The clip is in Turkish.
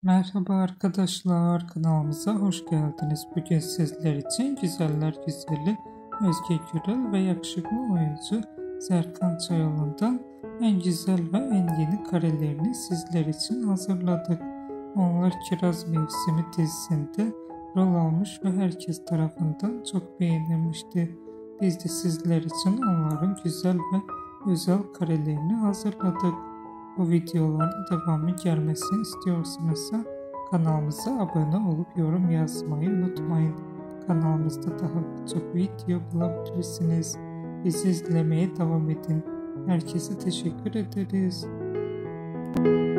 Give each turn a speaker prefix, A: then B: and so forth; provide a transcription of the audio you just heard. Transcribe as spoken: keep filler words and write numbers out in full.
A: Merhaba arkadaşlar, kanalımıza hoş geldiniz. Bugün sizler için güzeller güzeli Özge Gürel ve yakışıklı oyuncu Serkan Çayolun'dan en güzel ve en yeni karelerini sizler için hazırladık. Onlar Kiraz Mevsimi dizisinde rol almış ve herkes tarafından çok beğenilmişti. Biz de sizler için onların güzel ve özel karelerini hazırladık. Bu videoların devamı gelmesini istiyorsanız kanalımıza abone olup yorum yazmayı unutmayın. Kanalımızda daha çok video bulabilirsiniz. Bizi izlemeye devam edin. Herkese teşekkür ederiz.